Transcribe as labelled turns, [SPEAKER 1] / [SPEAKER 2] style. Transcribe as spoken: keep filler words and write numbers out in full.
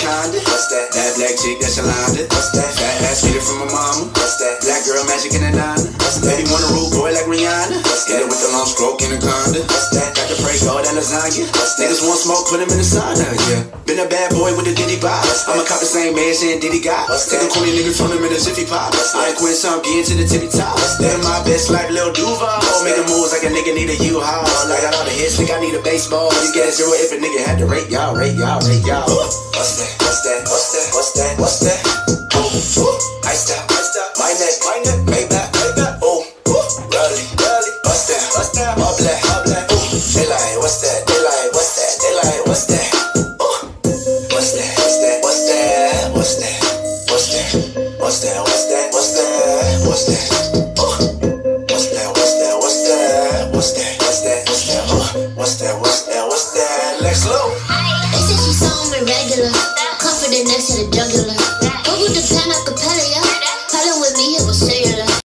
[SPEAKER 1] anaconda. What's that? That black chick, that's Yolanda. What's that? Fat ass get it from my mama. What's that? Black girl magic in a nana. What's that? Baby want a rude boy like Rihanna. What's that? Hit it with the long stroke anaconda. What's that? Got the pray God and lasagna. What's that? Niggas want smoke, put him in the sauna, yeah. Been a bad boy with the Diddy vibe. I'ma cop the same mansion Diddy got. Take a corny nigga from him in a Jiffy Pop. I ain't quitting, so I'm getting to the tippy top. Living my best life, Lil Duval. Making moves like a nigga need a U-Haul. I got all the hits, think I need a baseball. You get a zero if a nigga had to rate y'all, rate y'all, rate y'all. What's that? What's that? What's that? What's that? What's that? Ooh, iced out, iced out. My neck, my neck, Maybach, Maybach. Ooh, Rally, Rally. What's that? What's that? All black, all black. Ooh, they like, what's that? They like, what's that? They like, what's that? Ooh, what's that? What's that? What's that? What's that? What's that? What's that? What's that? What's that? What's that? Ooh, what's that? What's that? What's that? What's that? What's that? What's that? Ooh, what's that? What's that? What's that? Lex Low.
[SPEAKER 2] They said she saw me regular.